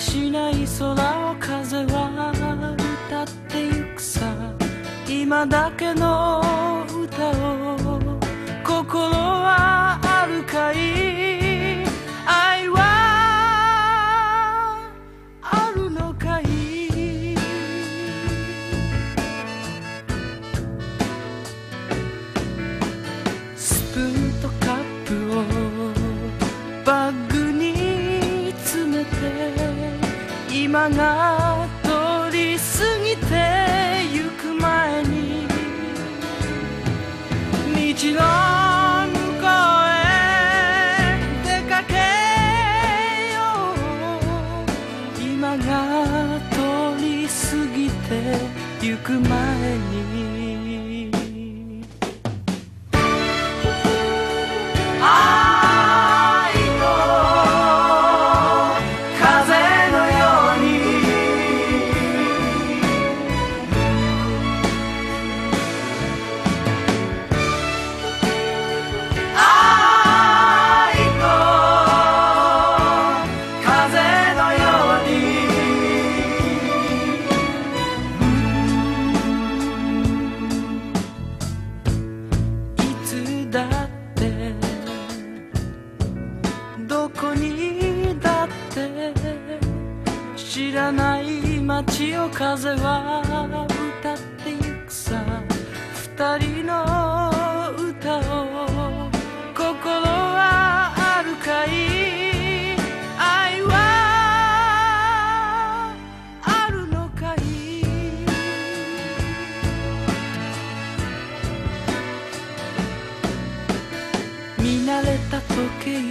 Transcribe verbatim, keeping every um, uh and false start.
しない空を風は歌ってゆくさ。今だけの歌を心はあるかい。愛はあるのかい。スプーンとカップをバッグに詰めて今が通り過ぎてゆく前に道の向こうへ出かけよう。今が通り過ぎてゆく前に知らない街を風は歌ってゆくさ。二人の歌を心はあるかい。愛はあるのかい。見慣れた時計